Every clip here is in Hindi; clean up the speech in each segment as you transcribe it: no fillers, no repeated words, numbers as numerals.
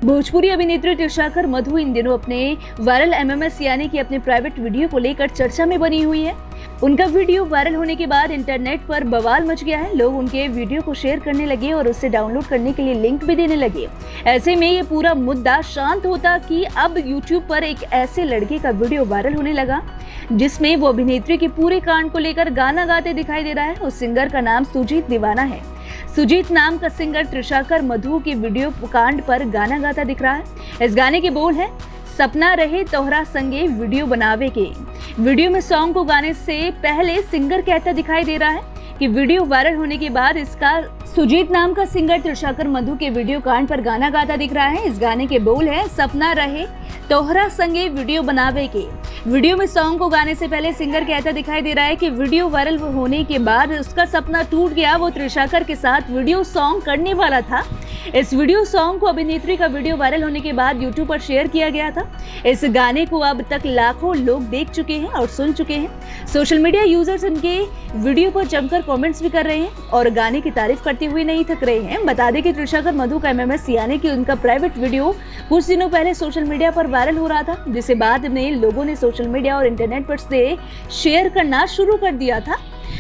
भोजपुरी अभिनेत्री त्रिशाकर मधु इन दिनों अपने वायरल एमएमएस यानी कि अपने प्राइवेट वीडियो को लेकर चर्चा में बनी हुई है। उनका वीडियो वायरल होने के बाद इंटरनेट पर बवाल मच गया है। लोग उनके वीडियो को शेयर करने लगे और उसे डाउनलोड करने के लिए लिंक भी देने लगे। ऐसे में ये पूरा मुद्दा शांत होता कि अब यूट्यूब पर एक ऐसे लड़के का वीडियो वायरल होने लगा जिसमें वो अभिनेत्री के पूरे कांड को लेकर गाना गाते दिखाई दे रहा है। उस सिंगर का नाम सुजीत दीवाना है। सुजीत नाम का सिंगर त्रिशाकर मधु के वीडियो कांड पर गाना गाता दिख रहा है। इस गाने के बोल है, सपना रहे तोहरा संगे वीडियो बनावे के। वीडियो में सॉन्ग को गाने से पहले सिंगर कहता दिखाई दे रहा है कि वीडियो वायरल होने के बाद इसका सुजीत नाम का सिंगर त्रिशाकर मधु के वीडियो कांड पर गाना गाता दिख रहा है। इस गाने के बोल है, सपना रहे तोहरा संगे वीडियो बनावे के। वीडियो में सॉन्ग को गाने से पहले सिंगर कहता दिखाई दे रहा है कि वीडियो वायरल होने के बाद उसका सपना टूट गया। वो त्रिशाकर के साथ वीडियो सॉन्ग करने वाला था। इस वीडियो सॉन्ग को अभिनेत्री का वीडियो वायरल होने के बाद यूट्यूब पर शेयर किया गया था। इस गाने को अब तक लाखों लोग देख चुके हैं और सुन चुके हैं। सोशल मीडिया यूजर्स इनके वीडियो पर जमकर कमेंट्स भी कर रहे हैं और गाने की तारीफ करते हुए नहीं थक रहे हैं। बता दें कि त्रिशाकर मधु का एमएमएस यानी कि उनका प्राइवेट वीडियो कुछ दिनों पहले सोशल मीडिया पर वायरल हो रहा था, जिसे बाद में लोगों ने सोशल मीडिया और इंटरनेट पर से शेयर करना शुरू कर दिया था।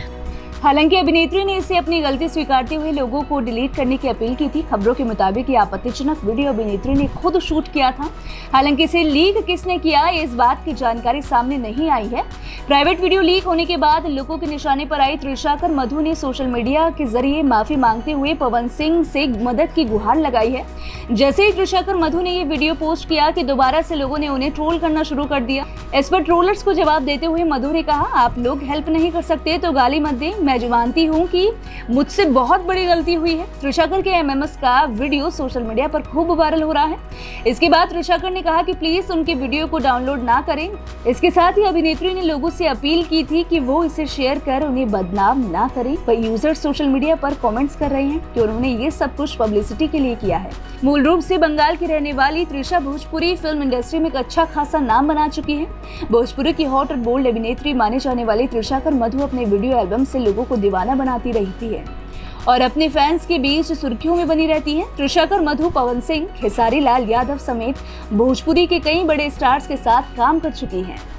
हालांकि अभिनेत्री ने इसे अपनी गलती स्वीकारते हुए लोगों को डिलीट करने की अपील की थी। खबरों के मुताबिक ये आपत्तिजनक वीडियो अभिनेत्री ने खुद शूट किया था। हालांकि इसे लीक किसने किया इस बात की जानकारी सामने नहीं आई है। प्राइवेट वीडियो लीक होने के बाद लोगों के निशाने पर आई त्रिशाकर मधु ने सोशल मीडिया के जरिए माफी मांगते हुए पवन सिंह से मदद की गुहार लगाई है। जैसे ही त्रिशाकर मधु ने ये वीडियो पोस्ट किया कि दोबारा से लोगों ने उन्हें ट्रोल करना शुरू कर दिया। इस पर ट्रोलर्स को जवाब देते हुए मधु ने कहा, आप लोग हेल्प नहीं कर सकते तो गाली मत दें। मैं मानती हूँ कि मुझसे बहुत बड़ी गलती हुई है। त्रिशाकर के एमएमएस का वीडियो सोशल मीडिया पर खूब वायरल हो रहा है। इसके बाद त्रिशाकर ने कहा कि प्लीज उनके वीडियो को डाउनलोड ना करें। इसके साथ ही अभिनेत्री ने लोगों से अपील की थी कि वो इसे शेयर कर उन्हें बदनाम ना करें। पर यूजर्स सोशल मीडिया पर कमेंट्स कर रहे हैं कि उन्होंने ये सब कुछ पब्लिसिटी के लिए किया है। मूल रूप से बंगाल की रहने वाली त्रिशा भोजपुरी फिल्म इंडस्ट्री में एक अच्छा खासा नाम बना चुकी है। भोजपुरी की हॉट और बोल्ड अभिनेत्री माने जाने वाली त्रिशाकर मधु अपने वीडियो एल्बम से लोगों को दीवाना बनाती रहती है और अपने फैंस के बीच सुर्खियों में बनी रहती है। त्रिशाकर मधु पवन सिंह, खेसारी लाल यादव समेत भोजपुरी के कई बड़े स्टार्स के साथ काम कर चुकी हैं।